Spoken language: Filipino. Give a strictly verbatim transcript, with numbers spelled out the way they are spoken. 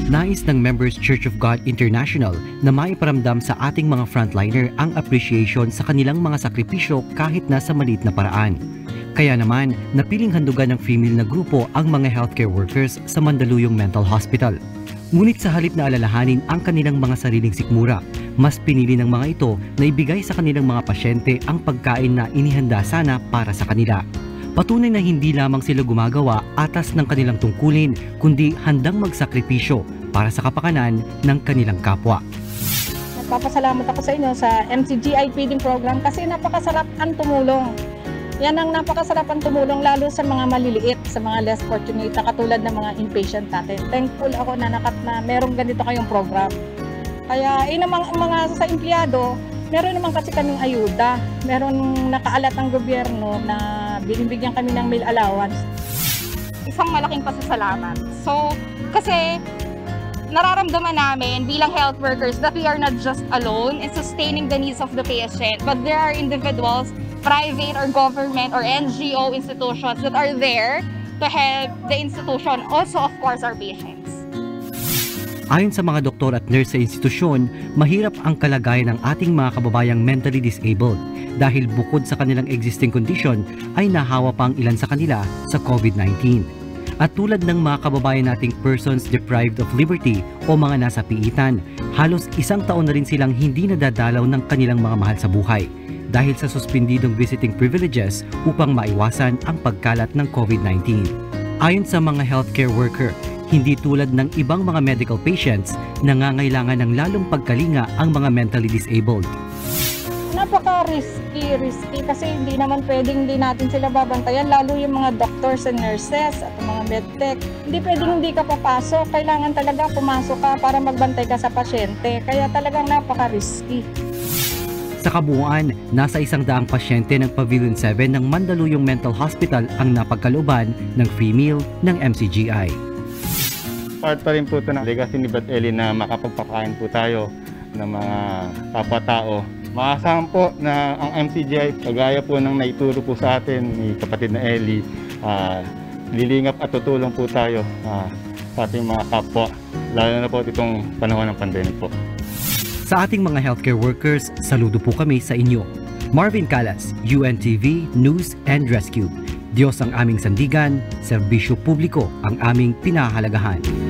Nais ng Members Church of God International na maiparamdam sa ating mga frontliner ang appreciation sa kanilang mga sakripisyo kahit na sa maliit na paraan. Kaya naman, napiling handugan ng female na grupo ang mga healthcare workers sa Mandaluyong Mental Hospital. Ngunit sa halip na alalahanin ang kanilang mga sariling sikmura, mas pinili ng mga ito na ibigay sa kanilang mga pasyente ang pagkain na inihanda sana para sa kanila. Patunay na hindi lamang sila gumagawa atas ng kanilang tungkulin, kundi handang magsakripisyo para sa kapakanan ng kanilang kapwa. Nagpapasalamat ako sa inyo sa M C G I feeding program kasi napakasarap ang tumulong. Yan ang napakasarap ang tumulong lalo sa mga maliliit, sa mga less fortunate na katulad ng mga inpatient natin. Thankful ako na nakat na merong ganito kayong program. Kaya yun ang mga sa empleyado, meron naman kasi kaming ayuda. Meron nakaalat ng gobyerno na binibigyan kami ng meal allowance. Isang malaking pasasalamat. So, kasi nararamdaman namin bilang health workers that we are not just alone in sustaining the needs of the patient, but there are individuals, private or government or N G O institutions that are there to help the institution, also of course our patients. Ayon sa mga doktor at nurse sa institusyon, mahirap ang kalagayan ng ating mga kababayang mentally disabled dahil bukod sa kanilang existing condition ay nahawa pa ang ilan sa kanila sa COVID nineteen. At tulad ng mga kababayan nating persons deprived of liberty o mga nasa piitan, halos isang taon na rin silang hindi nadadalaw ng kanilang mga mahal sa buhay dahil sa suspendidong visiting privileges upang maiwasan ang pagkalat ng COVID nineteen. Ayon sa mga healthcare worker, hindi tulad ng ibang mga medical patients, nangangailangan ng lalong pagkalinga ang mga mentally disabled. Napaka-risky, risky kasi hindi naman pwedeng hindi natin sila babantayan, lalo yung mga doctors and nurses at mga medtech. Hindi pwedeng hindi ka papasok, kailangan talaga pumasok ka para magbantay ka sa pasyente, kaya talagang napaka-risky. Sa kabuuan, nasa isang daang pasyente ng Pavilion seven ng Mandaluyong Mental Hospital ang napagkalooban ng free meal ng M C G I. Part pa rin po ito ng legacy ni Bat Eli na makapagpakain po tayo ng mga kapwa-tao. Maasahan po na ang M C G I, kagaya po ng naituro po sa atin ni kapatid na Eli, uh, lilingap at tutulong po tayo uh, sa ating mga kapwa, lalo na po itong panahon ng pandemic po. Sa ating mga healthcare workers, saludo po kami sa inyo. Marvin Calas, U N T V News and Rescue. Diyos ang aming sandigan, serbisyo publiko ang aming pinahahalagahan.